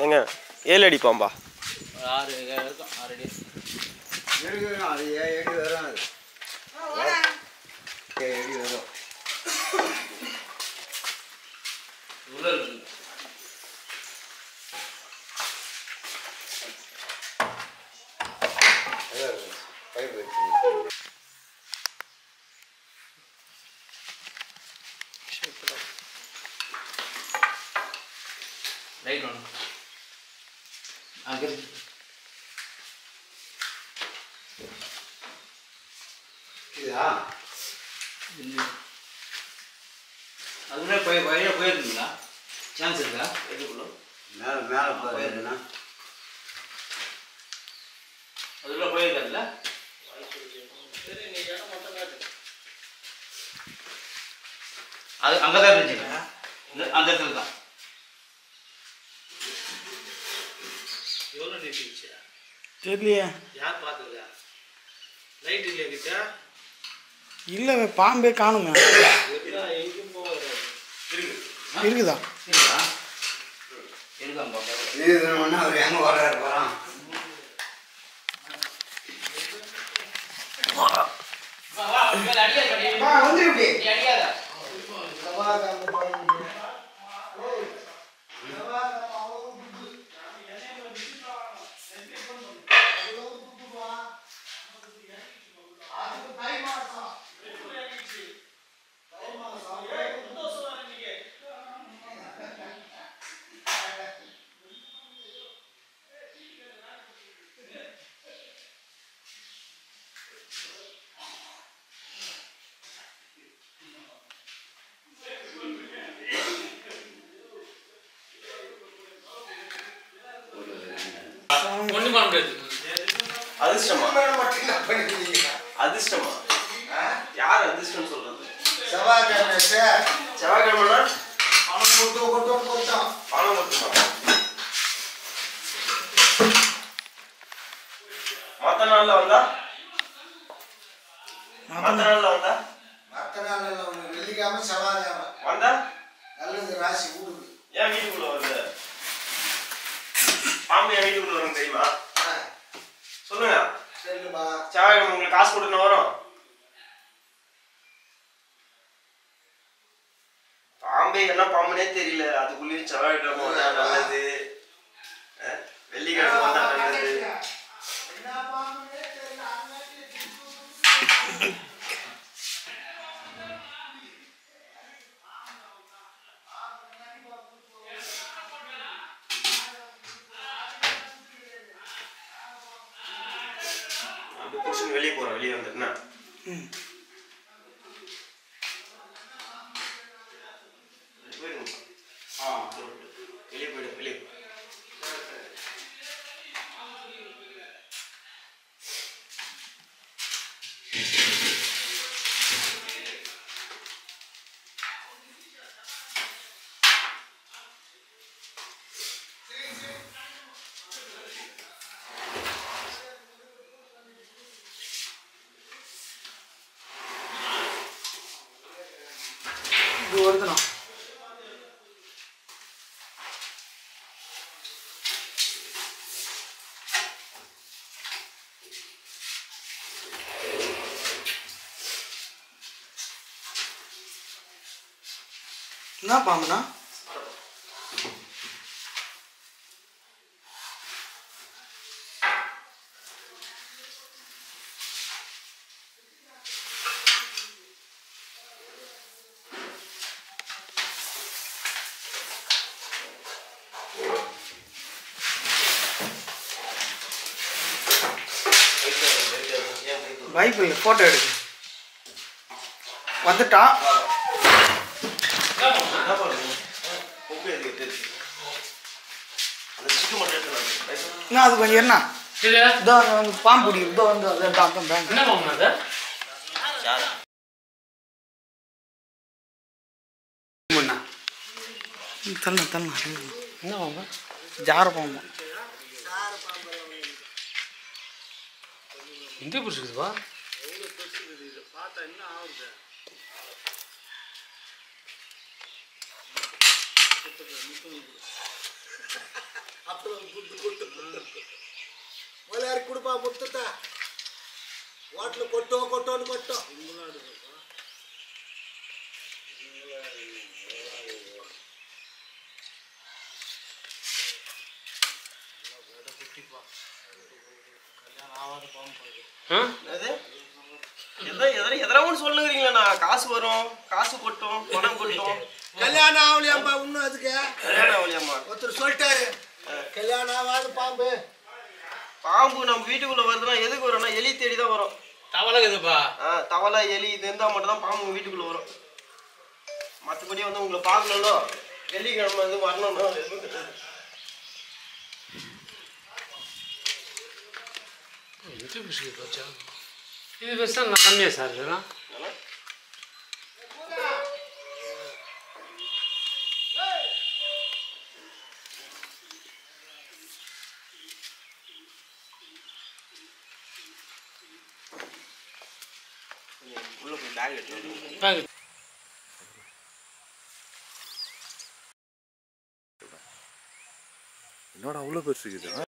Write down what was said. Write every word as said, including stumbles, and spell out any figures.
ஏங்க ஏழு அடி பாம்பா? ஆறு இருக்கும், ஆறு அடி இருக்கு. அது ஏழு அடி வரும். அது ஏழு அடி வரும். உள்ள இருக்கு. பைப் வச்சு ரைட் ஒன்று அங்கே இதா அதுக்குள்ளே போய் வழியாக போயிருக்குங்களா? சான்ஸ் இருக்கா? எதுக்குள்ள மேலே மேலே போயிருக்குண்ணா. அதுக்குள்ளே போயிருக்காதுல்ல? அது அங்கே தான் இருந்துச்சுங்க, அந்த இடத்துல தான். எவ்வளோ நீட்டிச்சு தெரியலையே. யார் பார்த்துருக்கா? லைட் இல்லையா கிட்ட? இல்லை பாம்பே காணுங்க. எங்கேயும் போகாது. இருக்குதா? இருக்கா? இருக்காங்க. இது ஒன்று அவர் எங்கே வர போகிறான்? வந்துருக்கு. ஒன்றும் பண்ண முடியாது. அதிர்ஷ்டமா? பண்ணிக்கிறீங்க அதிர்ஷ்டமா? யார் அதிர்ஷ்டம் சொல்றது? செவ்வாய்க்கிழமை செவ்வாய்க்கிழமைனா பணம் கொடுத்து கொடுத்தோம் கொடுத்தோம் பணம் மட்டுமா? மற்ற நாள்ல வந்தா? மற்ற நாள்ல வந்தா? மற்ற நாள் வெள்ளிக்கிழமை செவ்வாய்க்கிழமை வந்தா நல்லது. ராசி ஊடுது. ஏன் வீட்டுக்குள்ள வருது? பாம்பு என் வீட்டுக்குள்ள வரும் தெரியுமா? சொல்லுங்க. சரிப்பா. செவ்வாய்க்கிழமை உங்களுக்கு காசு கொடுத்து வரும். பாம்பே என்ன பாம்புனே தெரியல. அதுக்குள்ளேயும் செவ்வாய்க்கிழமை வந்தா நல்லது, வெள்ளிக்கிழமை வந்தா நல்லது. வெளியே போறோம். வெளியே வந்துட்டுனா வெளியே போயிடு. வெளியே இது வருதுண்ணா. என்ன பாம்புண்ணா? பைபிள் ஃபோட்டோ எடுக்கு. வந்துட்டா என்ன அது கொஞ்சம் என்ன இதோ பாம்பு பிடிக்கும். இதோ வந்து அதான் பேங்க். என்ன பாம்பு அது? தள்ள தள்ள என்ன பாம்பு? ஜார பாம்பு. எந்த பிடிச்சிருக்குதுப்பா? பார்த்தா என்ன ஆகுது? அப்புறம் புட்டு கொட்டு முதலாரி கொடுப்பா முத்துட்டா வாட்டில் கொட்டோம் கொட்டோன்னு கொட்டோம் அது எதோ எதோ எதனா ஒன்று சொல்லுங்கிறீங்களா? காசு வரும், காசு கொட்டும், பணம் கொட்டும். கல்யாணம் ஆகலையாம்பா இன்னும் அதுக்கு கல்யாணம் ஆகலையாம்மா? ஒருத்தர் சொல்லிட்டாரு கல்யாணம் ஆகாது பாம்பு. பாம்பு நம்ம வீட்டுக்குள்ள வருதுன்னா எதுக்கு வரும்னா எலி தேடி தான் வரும். தவளை இதுப்பா. ஆ தவளை எலி இது இருந்தால் மட்டும் தான் பாம்பு வீட்டுக்குள்ள வரும். மற்றபடி வந்து உங்களை பார்க்கணும்னோ வெள்ளிக்கிழமை வந்து வரணும்னோ எதுவும் கிடையாது. இது பெருசாக நான் கம்மியாக சார் இதெல்லாம் உள்ள போய் பேக் எடுத்து பேக் என்னோட அவ்வளோ பெருசு இருக்குது